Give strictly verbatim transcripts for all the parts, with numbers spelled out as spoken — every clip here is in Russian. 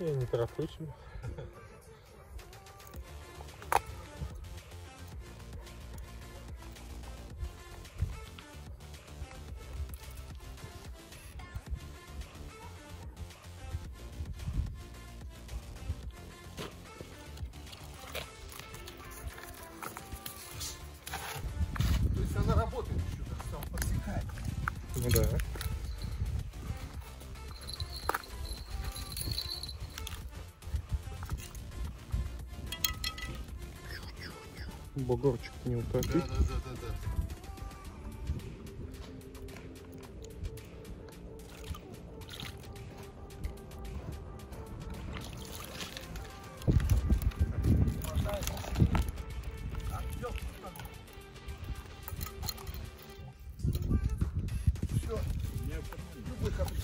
Я не тороплюсь. То есть она работает еще, так сам подсекает. Ну да. Бугорчик не утопить. Да, да, да, да, да. Все, любой каприз.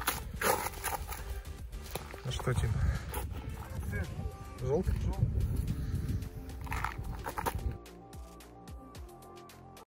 А что, Тим? Желтый? Желтый.